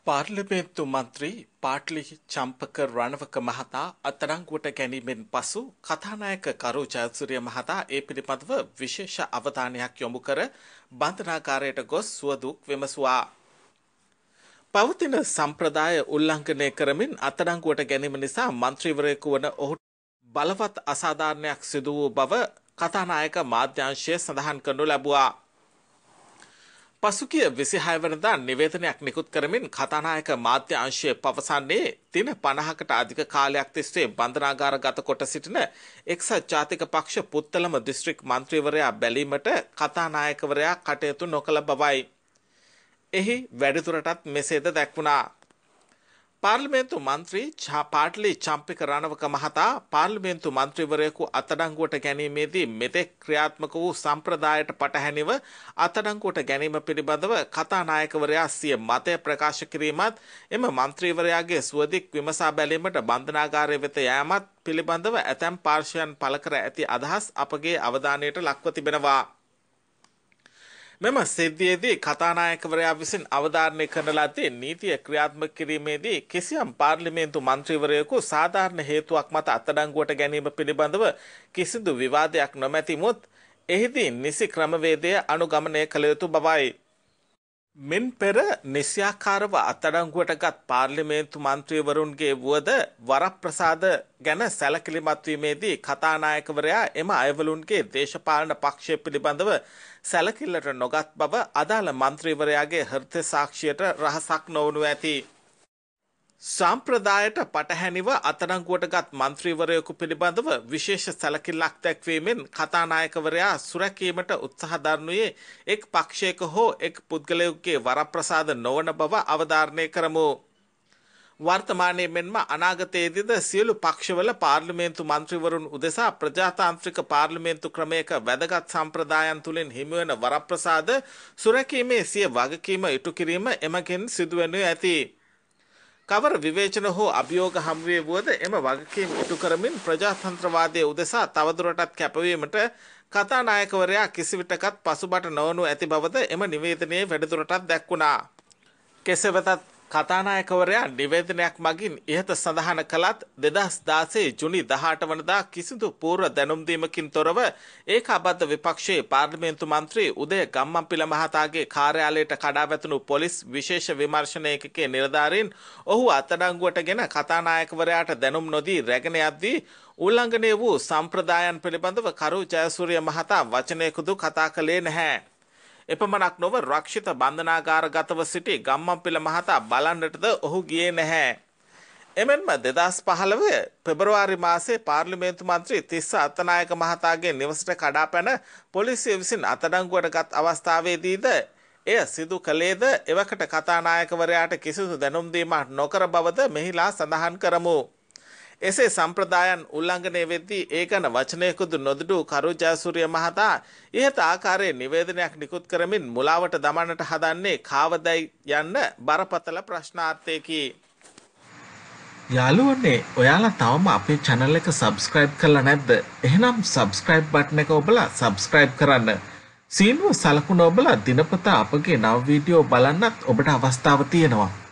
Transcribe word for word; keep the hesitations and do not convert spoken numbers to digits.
පාර්ලිමේන්තු මන්ත්‍රී පාට්ලි චම්පක රණවක මහතා අත්අඩංගුවට ගැනීමෙන් පසු කතානායක කරු ජයසූරිය මහතා ඒ පිළිබඳව විශේෂ අවධානයක් යොමු කර බන්ධනාගාරයට ගොස් සුවදුක් විමසුවා. පවතින සම්ප්‍රදාය උල්ලංඝනය කරමින් අත්අඩංගුවට ගැනීම නිසා මන්ත්‍රීවරයෙකු වන ඔහුට බලවත් අසාධාරණයක් සිදු වූ බව කතානායක මාධ්‍යාංශය සඳහන් කරනු ලැබුවා. පසුගිය විසිහය වනදා නිවේදනයක් නිකුත් කරමින් කතානායක මාධ්‍ය අංශය පවසන්නේ දින පනහකට අධික කාලයක් තිස්සේ බන්ධනාගාරගත කොට සිටින එක්සත් ජාතික පක්ෂ පුත්තලම දිස්ත්‍රික් මන්ත්‍රීවරයා බැලීමට කතානායකවරයා කටයුතු නොකළ බවයි. එහි වැඩිදුරටත් මෙසේද දැක්වුණා. පාර්ලිමේන්තු මන්ත්‍රී පාට්ලි චම්පක රණවක මහතා පාර්ලිමේන්තු මන්ත්‍රීවරයෙකු අත්අඩංගුවට ගැනීමේදී මෙතෙක් ක්‍රියාත්මක වූ සම්ප්‍රදායට පටහැනිව අත්අඩංගුවට ගැනීම පිළිබඳව කතානායකවරයා සිය මතය ප්‍රකාශ කිරීමත් එම මන්ත්‍රීවරයාගේ සුවදික් විමසා බැලීමට බන්ධනාගාරය වෙත යෑමත් පිළිබඳව ඇතැම් පාර්ශ්වයන් පළ කර ඇති අදහස් අපගේ අවධානයට ලක්ව තිබෙනවා. මෙම සිද්ධියේදී කතානායකවරයා විසින් අවධාරණය කරන ලද්දේ නීතිය ක්‍රියාත්මක කිරීමේදී කිසියම් පාර්ලිමේන්තු මන්ත්‍රීවරයෙකු සාධාරණ හේතුවක් මත අත්අඩංගුවට ගැනීම පිළිබඳව කිසිදු විවාදයක් නොමැතිමුත් එහිදී නිසි ක්‍රමවේදය අනුගමනය කළ යුතු බවයි. මින් පෙර නිසියාකාරව අත්අඩංගුවටගත් පාර්ලිමේන්තු මන්ත්‍රීවරුන්ගේ වුවද වරප්‍රසාද ගැන සැලකිලිමත් වීමේදී කතානායකවරයා එම අයවලුන්ගේ දේශපාලන පක්ෂය පිළිබඳව සැලකිල්ලට නොගත් බව අදාළ මන්ත්‍රීවරයාගේ හෘද සාක්ෂියට රහසක් නොවනු ඇති. සම්ප්‍රදායට පටහැනිව අත්අඩංගුවටගත් මන්ත්‍රීවරයෙකු පිළිබඳව විශේෂ සැලකිල්ලක් දැක්වීමෙන් කතානායකවරයා සුරැකීමට උත්සාහ දරනුයේ එක් පක්ෂයක හෝ එක් පුද්ගලයෙකුගේ වරප්‍රසාද නොවන බව අවධාරණය කරමු. වර්තමානයේ මෙන්ම අනාගතයේදීද සියලු පක්ෂවල පාර්ලිමේන්තු මන්ත්‍රීවරුන් උදෙසා ප්‍රජාතාන්ත්‍රික පාර්ලිමේන්තු ක්‍රමයක වැදගත් සම්ප්‍රදායන් තුළින් හිමිවන වරප්‍රසාද සුරැකීමේ සිය වගකීම ඉටු කිරීම එමගින් සිදුවනු ඇති. කවර විවේචන හෝ අභියෝග හමුවේ වුවද එම වගකීම් ඉටු කරමින් ප්‍රජාතන්ත්‍රවාදයේ උදෙසා තවදුරටත් කැපවීමට කතානායකවරයා කිසිවිටකත් පසුබට නොවනු ඇති බවද එම නිවේදනයේ වැඩිදුරටත් දැක්වුණා. කෙසේ වෙතත් කතානායකවරයා නිවේදනයක් මගින් ඉහත සඳහන කළත් දෙදහස් දාසය ජුනි දහඅට වනදා කිසිදු පූර්ව දැනුම් දීමකින් තොරව ඒකාබද්ධ විපක්ෂයේ පාර්ලිමේන්තු මන්ත්‍රී උදය ගම්මන්පිල මහතාගේ කාර්යාලයට කඩා වැටුණු පොලිස් විශේෂ විමර්ශන ඒකකයේ නිලධාරීන් ඔහු අත්අඩංගුවටගෙන කතානායකවරයාට දැනුම් නොදී රැගෙන යද්දී උල්ලංඝනය වූ සම්ප්‍රදායන් පිළිබඳව කරු ජයසූරිය මහතා වචනයකුදු කතා කළේ නැහැ. එපමණක් නොව රක්ෂිත බන්ධනාගාරගතව සිටි ගම්මන්පිල මහතා බලන්නටද ඔහු ගියේ නැහැ. එමෙන්ම දෙදහස් පහළොව පෙබරවාරි මාසයේ පාර්ලිමේන්තු මන්ත්‍රී තිස්ස අත්තනායක මහතාගේ නිවසට කඩා පැන පොලිසිය විසින් අත්අඩංගුවටගත් අවස්ථාවේදීද එය සිදු කළේද එවකට කතානායකවරයාට කිසිදු දැනුම් දීමක් නොකර බවද මෙහිලා සඳහන් කරමු. එසේ සම්ප්‍රදායන් උල්ලංඝනය වෙද්දී ඒ ගැන වචනයකුදු නොදුටු කරු ජයසූරිය මහතා ඉහත ආකාරයේ නිවේදනයක් නිකුත් කරමින් මුලාවට දමන්නට හදන්නේ කාවදයි යන්න බරපතල ප්‍රශ්නාර්ථයකි. යාළුවනේ ඔයාලා තවම අපේ channel එක subscribe කරලා නැද්ද? එහෙනම් subscribe button එක ඔබලා subscribe කරන්න. සීනුව සලකුණ ඔබලා දිනපතා අපගේ නව වීඩියෝ බලන්නත් ඔබට අවස්ථාව තියෙනවා.